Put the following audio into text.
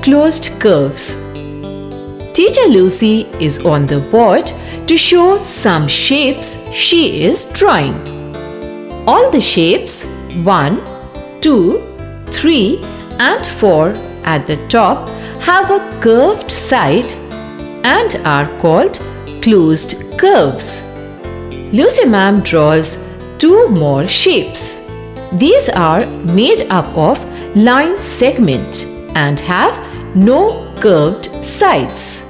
closed curves. Teacher Lucy is on the board to show some shapes she is drawing. All the shapes 1, 2, 3 and 4 at the top have a curved side and are called closed curves. Lucy ma'am draws 2 more shapes. These are made up of line segment and have no curved sides.